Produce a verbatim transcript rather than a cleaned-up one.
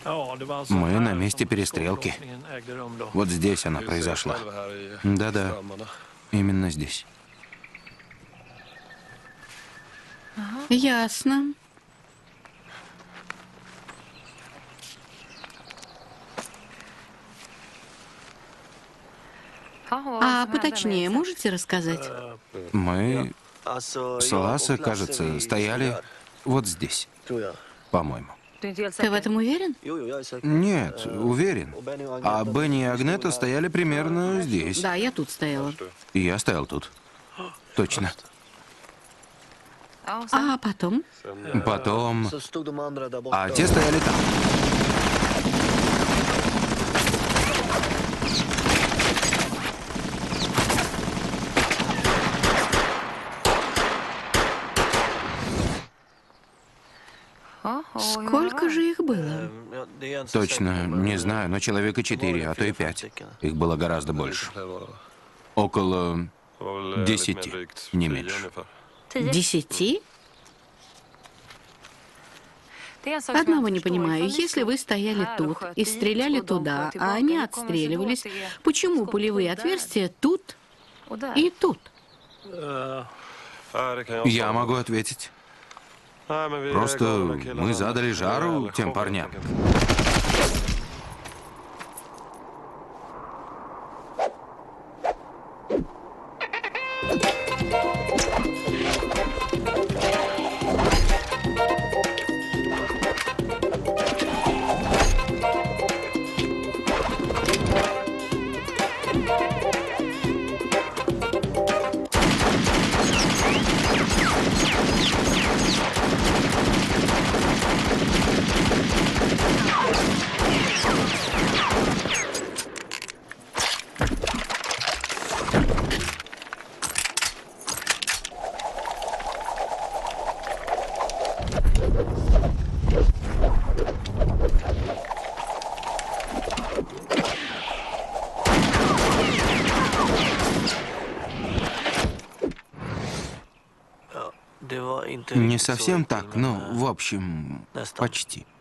Мы на месте перестрелки. Вот здесь она произошла. Да-да, именно здесь. Ясно. А поточнее можете рассказать? Мы с Ласса, кажется, стояли вот здесь, по-моему. Ты в этом уверен? Нет, уверен. А Бенни и Агнета стояли примерно здесь. Да, я тут стояла. И я стоял тут. Точно. А потом? Потом... А те стояли там. Сколько же их было? Точно, не знаю, но человека четыре, а то и пять. Их было гораздо больше. Около десяти, не меньше. Десяти? Одного не понимаю. Если вы стояли тут и стреляли туда, а они отстреливались, почему пулевые отверстия тут и тут? Я могу ответить. Просто мы задали жару тем парням. Не совсем так, но, в общем, почти.